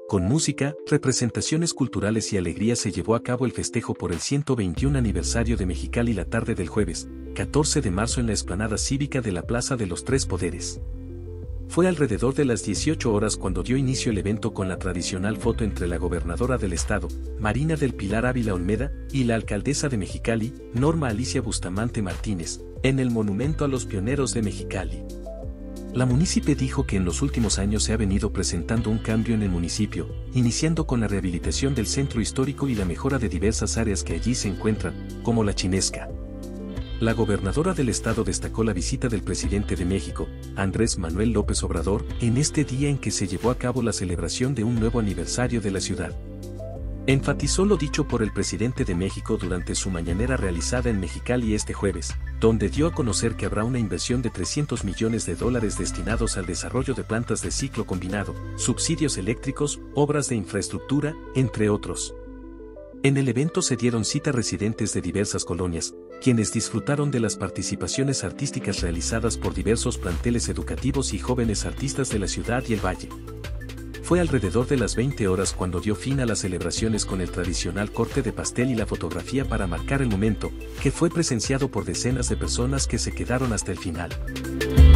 Con música, representaciones culturales y alegría se llevó a cabo el festejo por el 121 aniversario de Mexicali la tarde del jueves, 14 de marzo en la explanada cívica de la Plaza de los Tres Poderes. Fue alrededor de las 18 horas cuando dio inicio el evento con la tradicional foto entre la gobernadora del estado, Marina del Pilar Ávila Olmeda, y la alcaldesa de Mexicali, Norma Alicia Bustamante Martínez, en el Monumento a los Pioneros de Mexicali. La munícipe dijo que en los últimos años se ha venido presentando un cambio en el municipio, iniciando con la rehabilitación del centro histórico y la mejora de diversas áreas que allí se encuentran, como la Chinesca. La gobernadora del estado destacó la visita del presidente de México, Andrés Manuel López Obrador, en este día en que se llevó a cabo la celebración de un nuevo aniversario de la ciudad. Enfatizó lo dicho por el presidente de México durante su mañanera realizada en Mexicali este jueves, donde dio a conocer que habrá una inversión de $300 millones destinados al desarrollo de plantas de ciclo combinado, subsidios eléctricos, obras de infraestructura, entre otros. En el evento se dieron cita residentes de diversas colonias, quienes disfrutaron de las participaciones artísticas realizadas por diversos planteles educativos y jóvenes artistas de la ciudad y el valle. Fue alrededor de las 20 horas cuando dio fin a las celebraciones con el tradicional corte de pastel y la fotografía para marcar el momento, que fue presenciado por decenas de personas que se quedaron hasta el final.